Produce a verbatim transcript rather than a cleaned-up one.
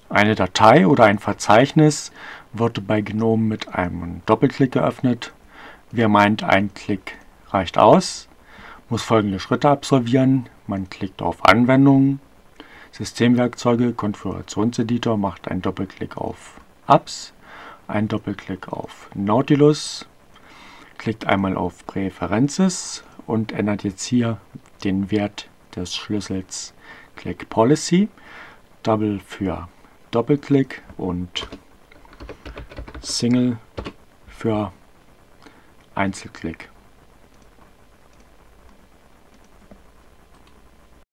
Eine Datei oder ein Verzeichnis wird bei GNOME mit einem Doppelklick geöffnet. Wer meint, ein Klick reicht aus, muss folgende Schritte absolvieren. Man klickt auf Anwendungen, Systemwerkzeuge, Konfigurationseditor, macht einen Doppelklick auf Apps, einen Doppelklick auf Nautilus, klickt einmal auf Präferences und ändert jetzt hier den Wert des Schlüssels Click Policy. Double für Doppelklick und Single für Einzelklick.